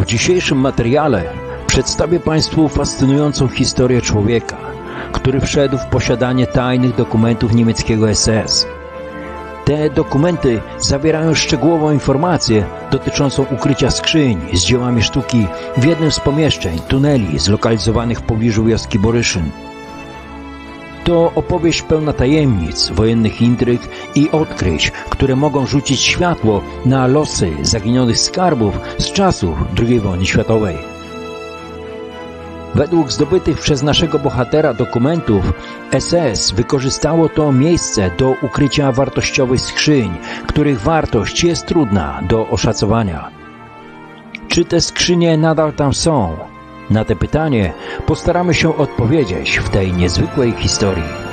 W dzisiejszym materiale przedstawię Państwu fascynującą historię człowieka, który wszedł w posiadanie tajnych dokumentów niemieckiego SS. Te dokumenty zawierają szczegółową informację dotyczącą ukrycia skrzyń z dziełami sztuki w jednym z pomieszczeń tuneli zlokalizowanych w pobliżu wioski Boryszyn. To opowieść pełna tajemnic, wojennych intryg i odkryć, które mogą rzucić światło na losy zaginionych skarbów z czasów II wojny światowej. Według zdobytych przez naszego bohatera dokumentów SS wykorzystało to miejsce do ukrycia wartościowych skrzyń, których wartość jest trudna do oszacowania. Czy te skrzynie nadal tam są? Na to pytanie postaramy się odpowiedzieć w tej niezwykłej historii.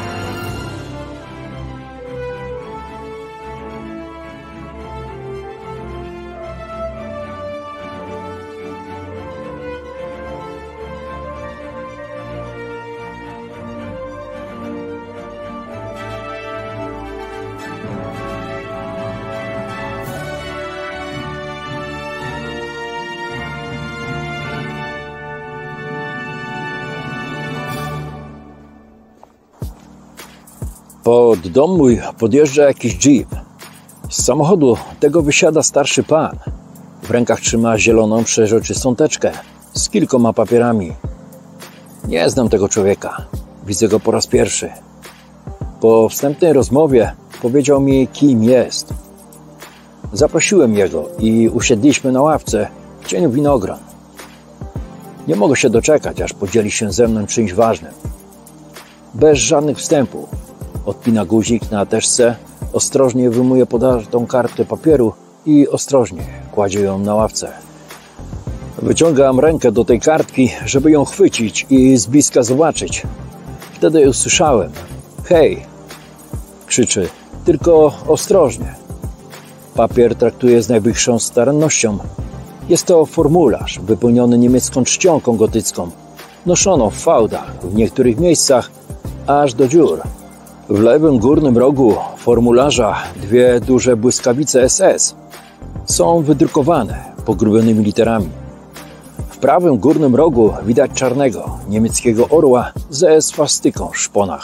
Pod dom mój podjeżdża jakiś jeep. Z samochodu tego wysiada starszy pan. W rękach trzyma zieloną, przeźroczystą teczkę z kilkoma papierami. Nie znam tego człowieka. Widzę go po raz pierwszy. Po wstępnej rozmowie powiedział mi, kim jest. Zaprosiłem jego i usiedliśmy na ławce w cieniu winogron. Nie mogę się doczekać, aż podzieli się ze mną czymś ważnym. Bez żadnych wstępów. Odpina guzik na teczce, ostrożnie wyjmuje podartą kartkę papieru i ostrożnie kładzie ją na ławce. Wyciągam rękę do tej kartki, żeby ją chwycić i z bliska zobaczyć. Wtedy usłyszałem: hej! Krzyczy, tylko ostrożnie. Papier traktuje z najwyższą starannością. Jest to formularz wypełniony niemiecką czcionką gotycką, noszoną w fałdach, w niektórych miejscach aż do dziur. W lewym górnym rogu formularza dwie duże błyskawice SS są wydrukowane pogrubionymi literami. W prawym górnym rogu widać czarnego niemieckiego orła ze swastyką w szponach.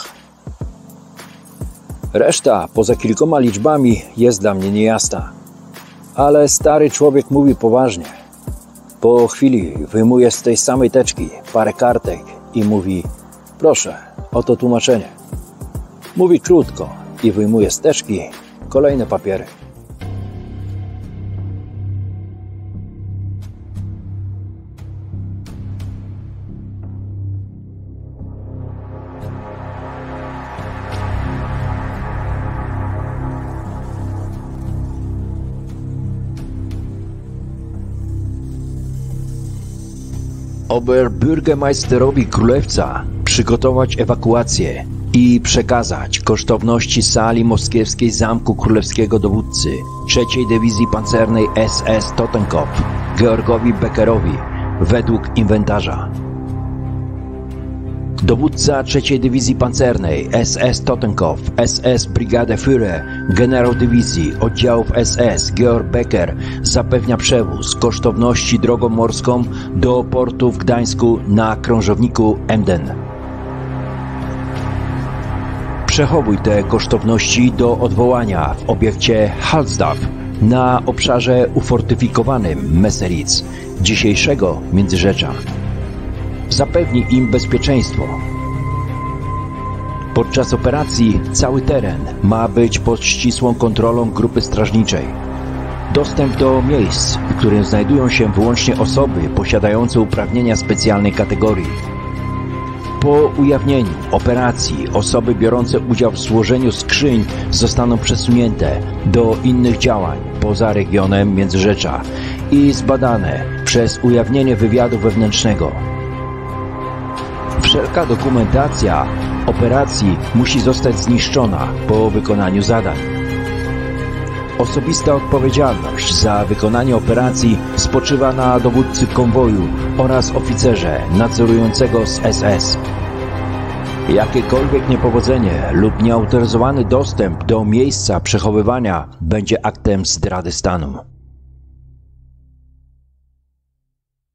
Reszta, poza kilkoma liczbami, jest dla mnie niejasna. Ale stary człowiek mówi poważnie. Po chwili wyjmuje z tej samej teczki parę kartek i mówi: proszę, oto tłumaczenie. Mówi krótko i wyjmuje z teczki kolejne papiery. Oberbürgermeisterowi Królewca przygotować ewakuację i przekazać kosztowności sali moskiewskiej Zamku Królewskiego dowódcy III Dywizji Pancernej SS Totenkopf Georgowi Beckerowi według inwentarza. Dowódca III Dywizji Pancernej SS Totenkopf SS Brigadeführer generał dywizji oddziałów SS Georg Becker zapewnia przewóz kosztowności drogą morską do portu w Gdańsku na krążowniku Emden. Przechowuj te kosztowności do odwołania w obiekcie Halsdorf na obszarze ufortyfikowanym Messeritz, dzisiejszego Międzyrzecza. Zapewnij im bezpieczeństwo. Podczas operacji cały teren ma być pod ścisłą kontrolą grupy strażniczej. Dostęp do miejsc, w którym znajdują się wyłącznie osoby posiadające uprawnienia specjalnej kategorii. Po ujawnieniu operacji osoby biorące udział w złożeniu skrzyń zostaną przesunięte do innych działań poza regionem Międzyrzecza i zbadane przez ujawnienie wywiadu wewnętrznego. Wszelka dokumentacja operacji musi zostać zniszczona po wykonaniu zadań. Osobista odpowiedzialność za wykonanie operacji spoczywa na dowódcy konwoju oraz oficerze nadzorującego z SS. Jakiekolwiek niepowodzenie lub nieautoryzowany dostęp do miejsca przechowywania będzie aktem zdrady stanu.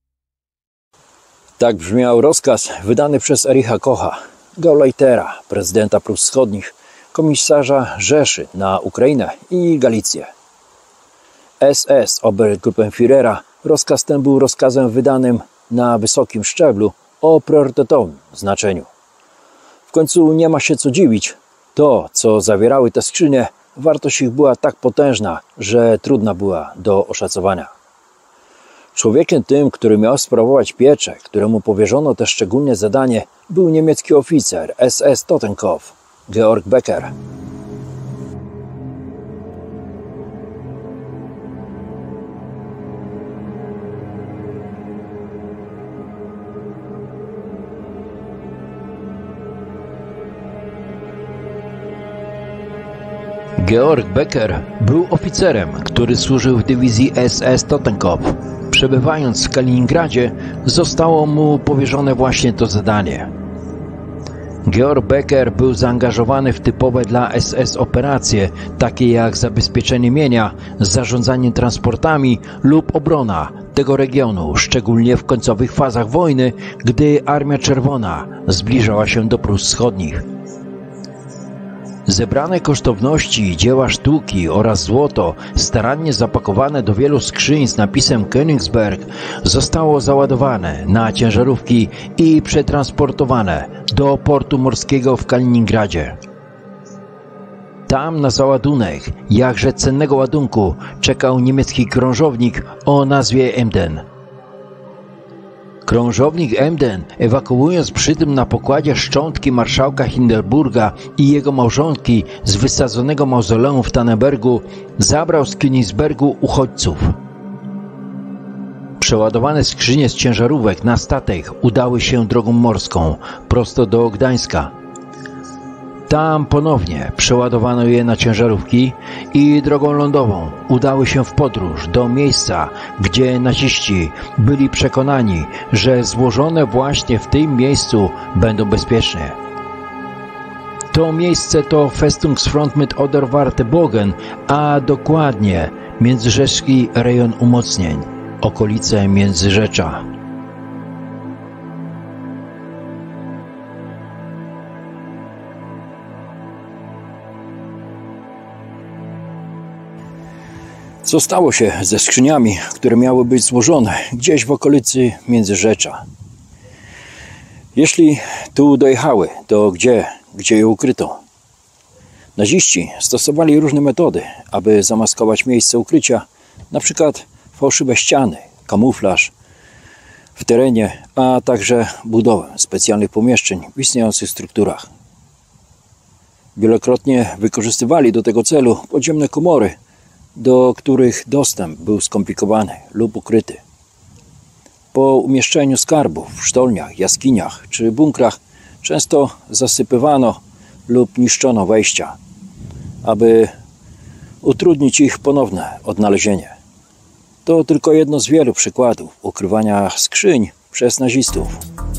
Tak brzmiał rozkaz wydany przez Ericha Kocha, Gauleitera, prezydenta Prus Wschodnich, komisarza Rzeszy na Ukrainę i Galicję. SS Obergruppenführera rozkaz ten był rozkazem wydanym na wysokim szczeblu o priorytetowym znaczeniu. W końcu nie ma się co dziwić. To, co zawierały te skrzynie, wartość ich była tak potężna, że trudna była do oszacowania. Człowiekiem tym, który miał sprawować pieczę, któremu powierzono też szczególne zadanie, był niemiecki oficer SS Totenkopf, Georg Becker. Georg Becker był oficerem, który służył w dywizji SS Totenkopf. Przebywając w Kaliningradzie, zostało mu powierzone właśnie to zadanie. Georg Becker był zaangażowany w typowe dla SS operacje, takie jak zabezpieczenie mienia, zarządzanie transportami lub obrona tego regionu, szczególnie w końcowych fazach wojny, gdy Armia Czerwona zbliżała się do Prus Wschodnich. Zebrane kosztowności, dzieła sztuki oraz złoto, starannie zapakowane do wielu skrzyń z napisem Königsberg, zostało załadowane na ciężarówki i przetransportowane do portu morskiego w Kaliningradzie. Tam na załadunek jakże cennego ładunku czekał niemiecki krążownik o nazwie Emden. Krążownik Emden, ewakuując przy tym na pokładzie szczątki marszałka Hindenburga i jego małżonki z wysadzonego mauzoleum w Tannenbergu, zabrał z Königsbergu uchodźców. Przeładowane skrzynie z ciężarówek na statek udały się drogą morską, prosto do Gdańska. Tam ponownie przeładowano je na ciężarówki i drogą lądową udały się w podróż do miejsca, gdzie naziści byli przekonani, że złożone właśnie w tym miejscu będą bezpiecznie. To miejsce to Festungsfront mit Oder-Wartebogen, a dokładnie Międzyrzecki rejon umocnień, okolice Międzyrzecza. Co stało się ze skrzyniami, które miały być złożone gdzieś w okolicy Międzyrzecza? Jeśli tu dojechały, to gdzie je ukryto? Naziści stosowali różne metody, aby zamaskować miejsce ukrycia, na przykład fałszywe ściany, kamuflaż w terenie, a także budowę specjalnych pomieszczeń w istniejących strukturach. Wielokrotnie wykorzystywali do tego celu podziemne komory, do których dostęp był skomplikowany lub ukryty. Po umieszczeniu skarbów w sztolniach, jaskiniach czy bunkrach często zasypywano lub niszczono wejścia, aby utrudnić ich ponowne odnalezienie. To tylko jedno z wielu przykładów ukrywania skrzyń przez nazistów.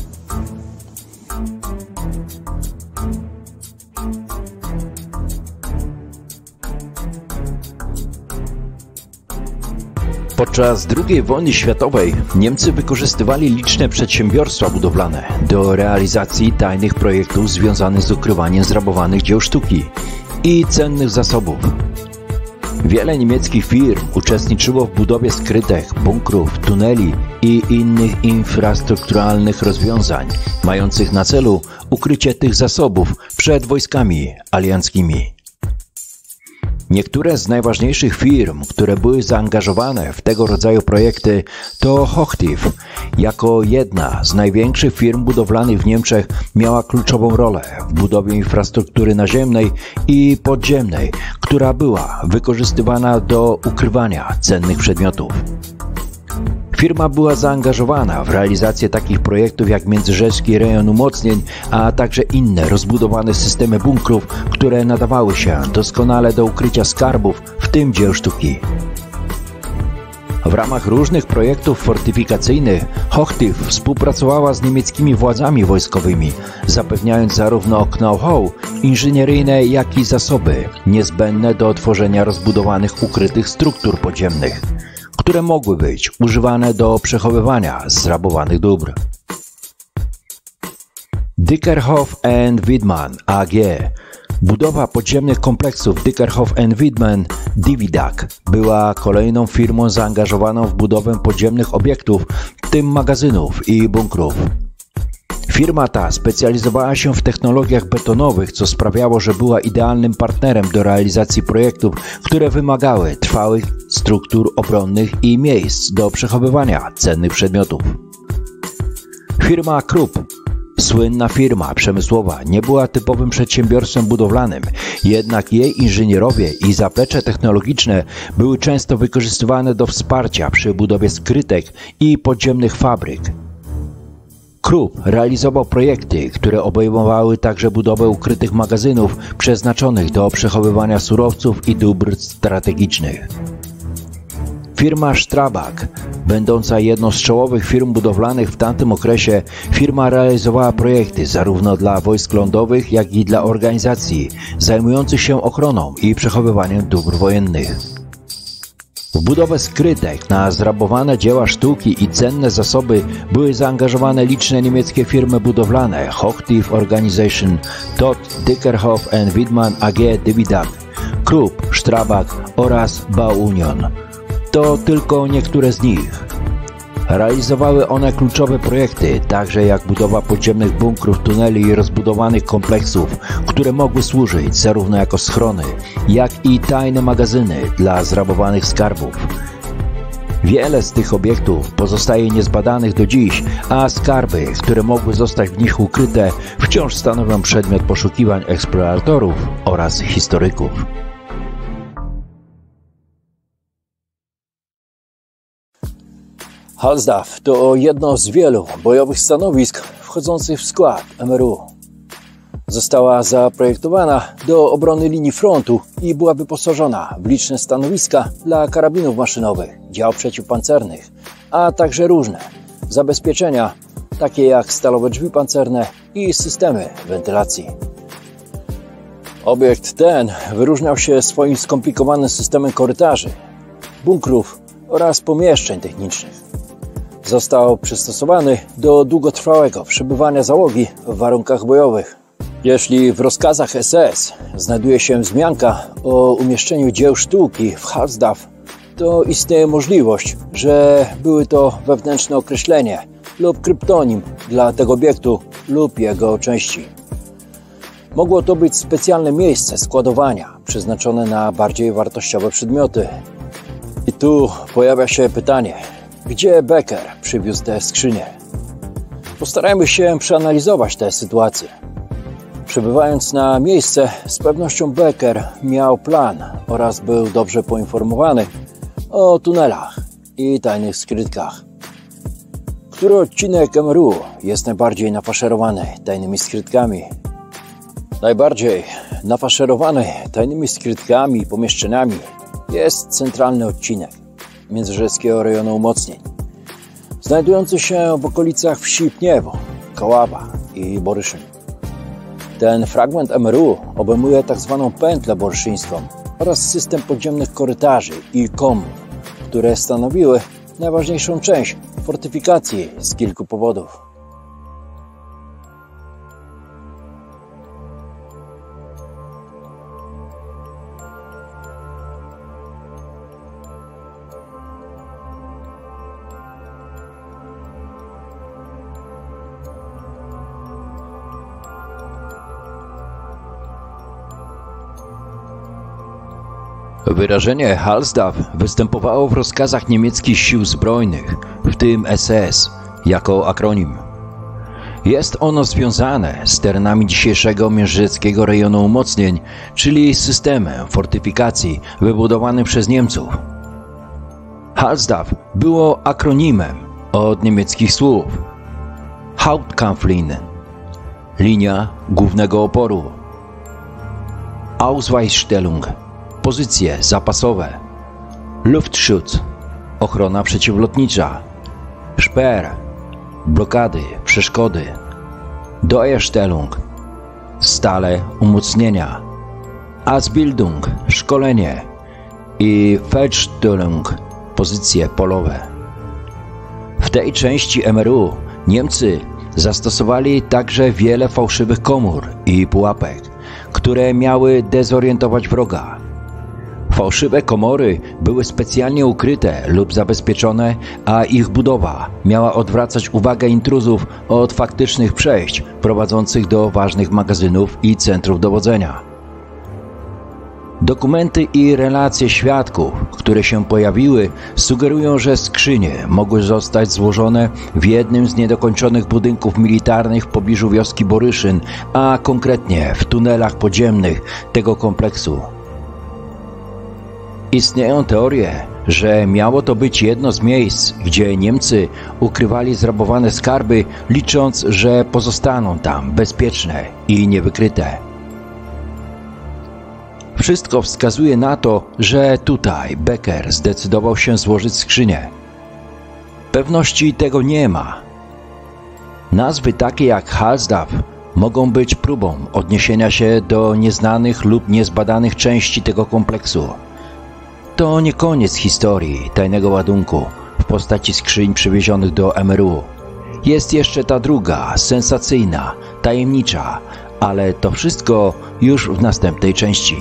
Podczas II wojny światowej Niemcy wykorzystywali liczne przedsiębiorstwa budowlane do realizacji tajnych projektów związanych z ukrywaniem zrabowanych dzieł sztuki i cennych zasobów. Wiele niemieckich firm uczestniczyło w budowie skrytek, bunkrów, tuneli i innych infrastrukturalnych rozwiązań, mających na celu ukrycie tych zasobów przed wojskami alianckimi. Niektóre z najważniejszych firm, które były zaangażowane w tego rodzaju projekty, to Hochtief. Jako jedna z największych firm budowlanych w Niemczech miała kluczową rolę w budowie infrastruktury naziemnej i podziemnej, która była wykorzystywana do ukrywania cennych przedmiotów. Firma była zaangażowana w realizację takich projektów jak Międzyrzecki rejon umocnień, a także inne rozbudowane systemy bunkrów, które nadawały się doskonale do ukrycia skarbów, w tym dzieł sztuki. W ramach różnych projektów fortyfikacyjnych Hochtief współpracowała z niemieckimi władzami wojskowymi, zapewniając zarówno know-how inżynieryjne, jak i zasoby niezbędne do tworzenia rozbudowanych ukrytych struktur podziemnych, które mogły być używane do przechowywania zrabowanych dóbr. Dyckerhoff & Widman AG. Budowa podziemnych kompleksów Dyckerhoff & Widman Dividag była kolejną firmą zaangażowaną w budowę podziemnych obiektów, w tym magazynów i bunkrów. Firma ta specjalizowała się w technologiach betonowych, co sprawiało, że była idealnym partnerem do realizacji projektów, które wymagały trwałych struktur obronnych i miejsc do przechowywania cennych przedmiotów. Firma Krupp, słynna firma przemysłowa, nie była typowym przedsiębiorstwem budowlanym, jednak jej inżynierowie i zaplecze technologiczne były często wykorzystywane do wsparcia przy budowie skrytek i podziemnych fabryk. Krupp realizował projekty, które obejmowały także budowę ukrytych magazynów przeznaczonych do przechowywania surowców i dóbr strategicznych. Firma Strabag, będąca jedną z czołowych firm budowlanych w tamtym okresie, firma realizowała projekty zarówno dla wojsk lądowych, jak i dla organizacji zajmujących się ochroną i przechowywaniem dóbr wojennych. W budowę skrytek na zrabowane dzieła sztuki i cenne zasoby były zaangażowane liczne niemieckie firmy budowlane Hochtief Organisation, Todt, Dyckerhoff & Widman AG Dividag, Krupp, Strabag oraz Bauunion. To tylko niektóre z nich. Realizowały one kluczowe projekty, także jak budowa podziemnych bunkrów, tuneli i rozbudowanych kompleksów, które mogły służyć zarówno jako schrony, jak i tajne magazyny dla zrabowanych skarbów. Wiele z tych obiektów pozostaje niezbadanych do dziś, a skarby, które mogły zostać w nich ukryte, wciąż stanowią przedmiot poszukiwań eksploratorów oraz historyków. Halsdorf to jedno z wielu bojowych stanowisk wchodzących w skład MRU. Została zaprojektowana do obrony linii frontu i była wyposażona w liczne stanowiska dla karabinów maszynowych, dział przeciwpancernych, a także różne zabezpieczenia, takie jak stalowe drzwi pancerne i systemy wentylacji. Obiekt ten wyróżniał się swoim skomplikowanym systemem korytarzy, bunkrów oraz pomieszczeń technicznych. Został przystosowany do długotrwałego przebywania załogi w warunkach bojowych. Jeśli w rozkazach SS znajduje się wzmianka o umieszczeniu dzieł sztuki w Halsdorf, to istnieje możliwość, że były to wewnętrzne określenie lub kryptonim dla tego obiektu lub jego części. Mogło to być specjalne miejsce składowania przeznaczone na bardziej wartościowe przedmioty. I tu pojawia się pytanie, gdzie Becker przywiózł te skrzynie? Postarajmy się przeanalizować tę sytuację. Przybywając na miejsce, z pewnością Becker miał plan oraz był dobrze poinformowany o tunelach i tajnych skrytkach. Który odcinek MRU jest najbardziej nafaszerowany tajnymi skrytkami? Najbardziej nafaszerowany tajnymi skrytkami i pomieszczeniami jest centralny odcinek Międzyrzeckiego Rejonu Umocnień, znajdujący się w okolicach wsi Pniewo, Koława i Boryszyn. Ten fragment MRU obejmuje tzw. pętlę boryszyńską oraz system podziemnych korytarzy i komór, które stanowiły najważniejszą część fortyfikacji z kilku powodów. Wyrażenie Halsdorf występowało w rozkazach niemieckich sił zbrojnych, w tym SS, jako akronim. Jest ono związane z terenami dzisiejszego Międzyrzeckiego Rejonu Umocnień, czyli systemem fortyfikacji wybudowanym przez Niemców. Halsdorf było akronimem od niemieckich słów Hauptkampflinie, linia głównego oporu, Ausweichstellung, pozycje zapasowe, Luftschutz, ochrona przeciwlotnicza, Sperr, blokady, przeszkody, Doerstellung, stale umocnienia, Ausbildung, szkolenie i Feldstellung, pozycje polowe. W tej części MRU Niemcy Zastosowali także wiele fałszywych komór i pułapek, które miały dezorientować wroga. Fałszywe komory były specjalnie ukryte lub zabezpieczone, a ich budowa miała odwracać uwagę intruzów od faktycznych przejść prowadzących do ważnych magazynów i centrów dowodzenia. Dokumenty i relacje świadków, które się pojawiły, sugerują, że skrzynie mogły zostać złożone w jednym z niedokończonych budynków militarnych w pobliżu wioski Boryszyn, a konkretnie w tunelach podziemnych tego kompleksu. Istnieją teorie, że miało to być jedno z miejsc, gdzie Niemcy ukrywali zrabowane skarby, licząc, że pozostaną tam bezpieczne i niewykryte. Wszystko wskazuje na to, że tutaj Becker zdecydował się złożyć skrzynię. Pewności tego nie ma. Nazwy takie jak Halsdorf mogą być próbą odniesienia się do nieznanych lub niezbadanych części tego kompleksu. To nie koniec historii tajnego ładunku w postaci skrzyń przywiezionych do MRU. Jest jeszcze ta druga, sensacyjna, tajemnicza, ale to wszystko już w następnej części.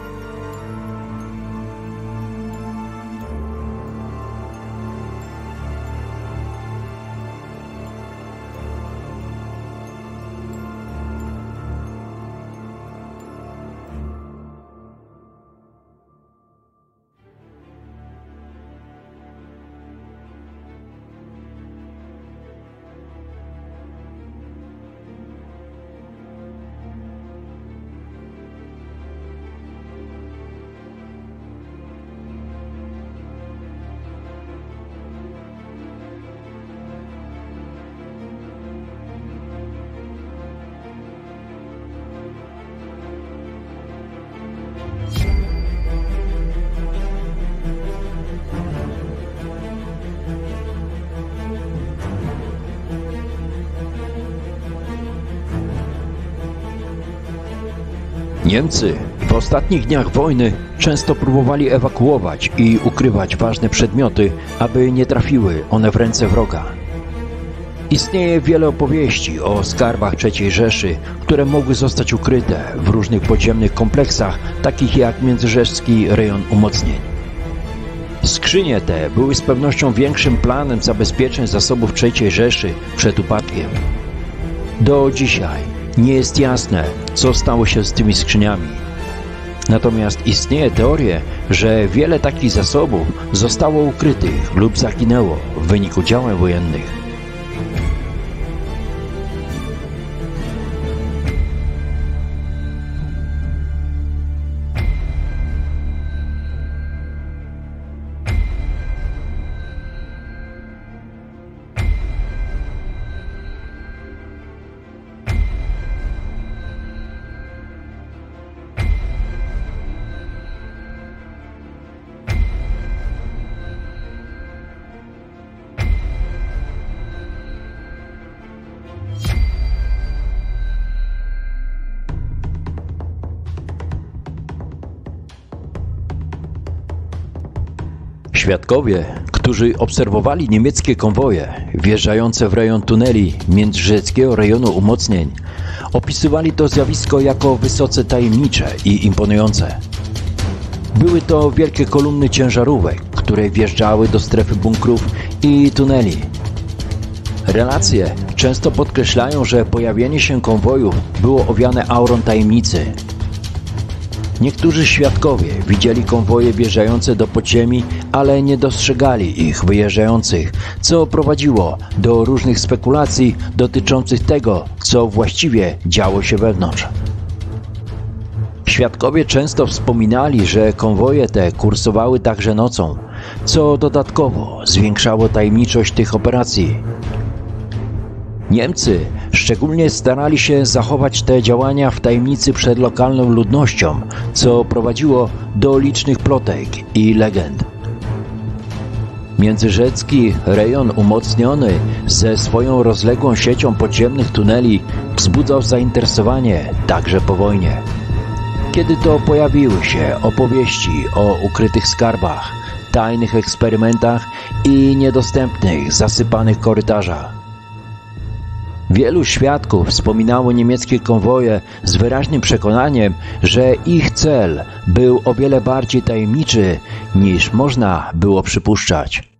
Niemcy w ostatnich dniach wojny często próbowali ewakuować i ukrywać ważne przedmioty, aby nie trafiły one w ręce wroga. Istnieje wiele opowieści o skarbach III Rzeszy, które mogły zostać ukryte w różnych podziemnych kompleksach, takich jak Międzyrzecki rejon umocnień. Skrzynie te były z pewnością większym planem zabezpieczeń zasobów III Rzeszy przed upadkiem. Do dzisiaj nie jest jasne, co stało się z tymi skrzyniami. Natomiast istnieje teoria, że wiele takich zasobów zostało ukrytych lub zaginęło w wyniku działań wojennych. Świadkowie, którzy obserwowali niemieckie konwoje wjeżdżające w rejon tuneli Międzyrzeckiego rejonu umocnień, opisywali to zjawisko jako wysoce tajemnicze i imponujące. Były to wielkie kolumny ciężarówek, które wjeżdżały do strefy bunkrów i tuneli. Relacje często podkreślają, że pojawienie się konwojów było owiane aurą tajemnicy. Niektórzy świadkowie widzieli konwoje wjeżdżające do podziemi, ale nie dostrzegali ich wyjeżdżających, co prowadziło do różnych spekulacji dotyczących tego, co właściwie działo się wewnątrz. Świadkowie często wspominali, że konwoje te kursowały także nocą, co dodatkowo zwiększało tajemniczość tych operacji. Niemcy szczególnie starali się zachować te działania w tajemnicy przed lokalną ludnością, co prowadziło do licznych plotek i legend. Międzyrzecki rejon umocniony ze swoją rozległą siecią podziemnych tuneli wzbudzał zainteresowanie także po wojnie. Kiedy to pojawiły się opowieści o ukrytych skarbach, tajnych eksperymentach i niedostępnych, zasypanych korytarzach. Wielu świadków wspominało niemieckie konwoje z wyraźnym przekonaniem, że ich cel był o wiele bardziej tajemniczy niż można było przypuszczać.